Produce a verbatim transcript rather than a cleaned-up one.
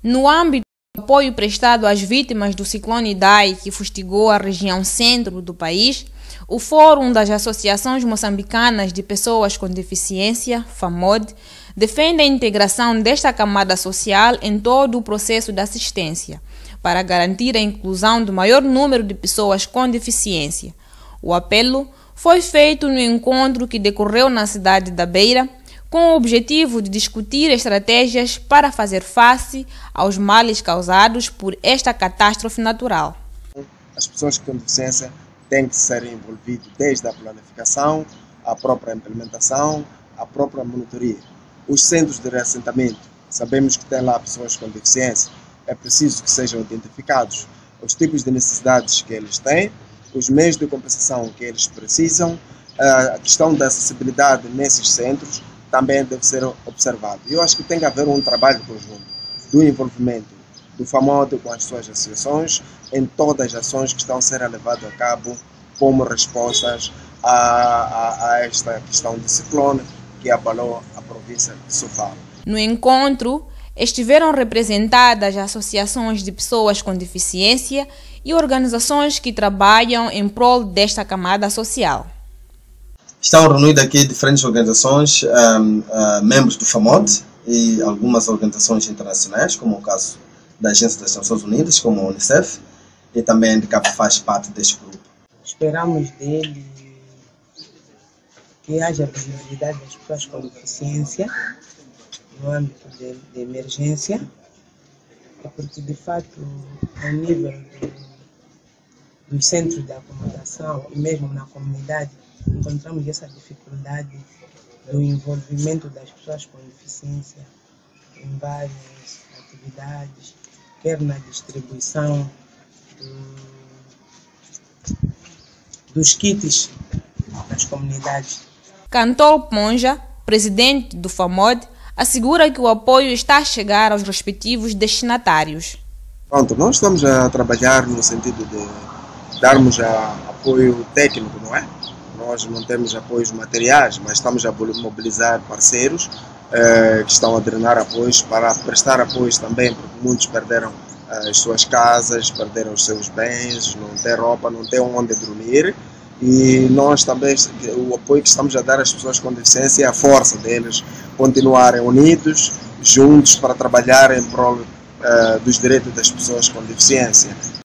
No âmbito do apoio prestado às vítimas do ciclone Idai, que fustigou a região centro do país, o Fórum das Associações Moçambicanas de Pessoas com Deficiência, FAMOD, defende a integração desta camada social em todo o processo de assistência, para garantir a inclusão do maior número de pessoas com deficiência. O apelo foi feito no encontro que decorreu na cidade da Beira, com o objetivo de discutir estratégias para fazer face aos males causados por esta catástrofe natural. As pessoas com deficiência têm que ser envolvidas desde a planificação, a própria implementação, a própria monitoria. Os centros de reassentamento, sabemos que tem lá pessoas com deficiência, é preciso que sejam identificados os tipos de necessidades que eles têm, os meios de compensação que eles precisam, a questão da acessibilidade nesses centros também deve ser observado. Eu acho que tem que haver um trabalho conjunto do envolvimento do FAMOD com as suas associações em todas as ações que estão a ser levadas a cabo como respostas a, a, a esta questão de ciclone que abalou a província de Sofala. No encontro, estiveram representadas associações de pessoas com deficiência e organizações que trabalham em prol desta camada social. Estão reunidas aqui diferentes organizações, um, uh, membros do FAMOD e algumas organizações internacionais, como o caso da Agência das Nações Unidas, como a Unicef, e também a Handicap faz parte deste grupo. Esperamos dele que haja visibilidade das pessoas com deficiência no âmbito de, de emergência, porque de fato, ao nível do, dos centros de acomodação e mesmo na comunidade, encontramos essa dificuldade do envolvimento das pessoas com deficiência em várias atividades, quer na distribuição do, dos kits das comunidades. Cantor Ponja, presidente do FAMOD, assegura que o apoio está a chegar aos respectivos destinatários. Pronto, nós estamos a trabalhar no sentido de darmos a, apoio técnico, não é? Nós não temos apoios materiais, mas estamos a mobilizar parceiros eh, que estão a drenar apoios para prestar apoios também, porque muitos perderam eh, as suas casas, perderam os seus bens, não tem roupa, não tem onde dormir. E nós também, o apoio que estamos a dar às pessoas com deficiência é a força deles continuarem unidos, juntos, para trabalhar em prol uh, dos direitos das pessoas com deficiência.